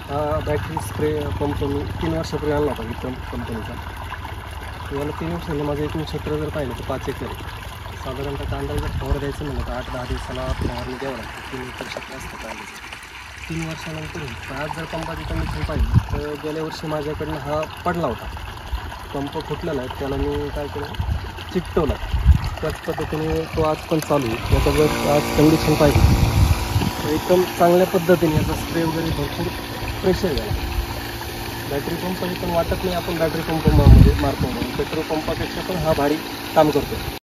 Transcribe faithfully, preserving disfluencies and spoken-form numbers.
हा battery spray pump मी तीन वर्षापूर्वी आणला होता विक्रम कंपनीचा. याला तीन वर्षांनी माझं एकूण क्षेत्र जर पाहिलं तर पाच एकर आहे. साधारणतः कांद्याला जर फवार द्यायचं म्हणलं तर आठ दहा दिवसाला फवारणी द्यावं लागतं. तीन एकर क्षेत्र असतं कांद्याचं. तीन वर्षानंतर पण आज जर पंपाची कंडिशन पाहिली तर गेल्या वर्षी माझ्याकडनं हा पडला होता. पंप फुटलेला आहे, त्याला मी काय केलं चिकटवला. त्याच पद्धतीने तो आज पण चालू आहे. याचा जर आज कंडिशन पाहिली तर एकदम चांगल्या पद्धतीने याचा स्प्रे वगैरे भरपूर प्रेशर झाला. बॅटरी पंपाने पण वाटत नाही आपण बॅटरी पंप म्हणजे मारतो म्हणून. पेट्रोल पंपापेक्षा पण हा भारी काम करतो.